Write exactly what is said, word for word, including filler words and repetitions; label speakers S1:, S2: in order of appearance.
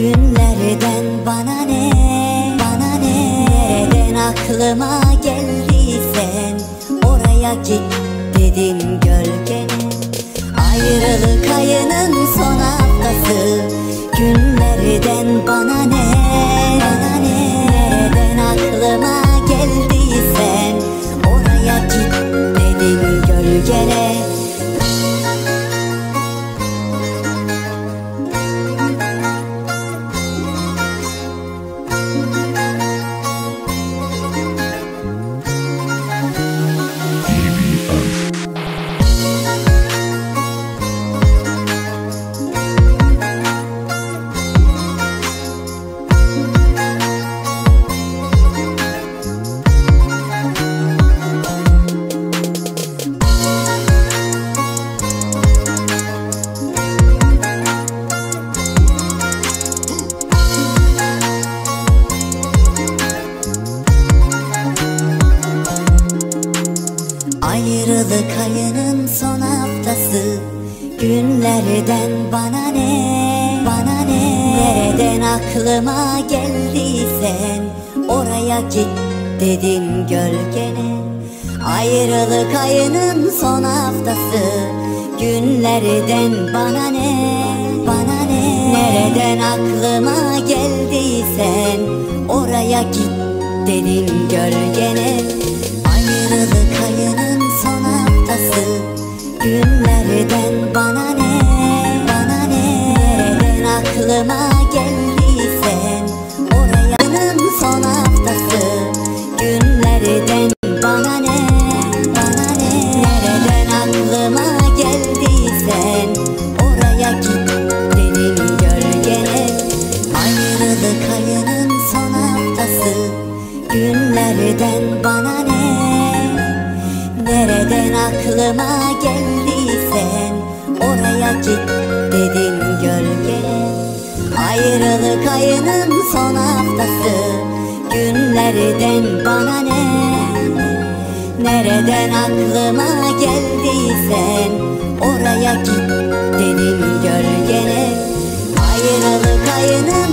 S1: günlerden bana ne, bana ne? Nereden aklıma geldiysen oraya git dedim gölgene. Ayrılık ayının son haftası, günlerden bana ne, bana ne? Nereden aklıma geldiysen oraya git dedim gölgene. Ayrılık ayının son haftası, günlerden bana ne, bana ne? Nereden aklıma geldiysen oraya git dedim gölgene. Ayrılık ayının son haftası, günlerden bana ne, bana ne? Nereden aklıma geldiysen oraya git dedim gölgene. Ayrılık ayının son haftası, günlerden bana ne, bana ne? Nereden aklıma geldiysen oraya. Ayının son haftası, günlerden bana ne, bana ne? Nereden aklıma geldiysen oraya git dedim gölgene. Ayrılık ayının son haftası, günlerden bana ne? Nereden aklıma geldiysen oraya git dedim gölgene. Ayrılık ayının son haftası, günlerden bana ne? Nereden aklıma geldiysen oraya git dedim gölgene. Ayrılık ayının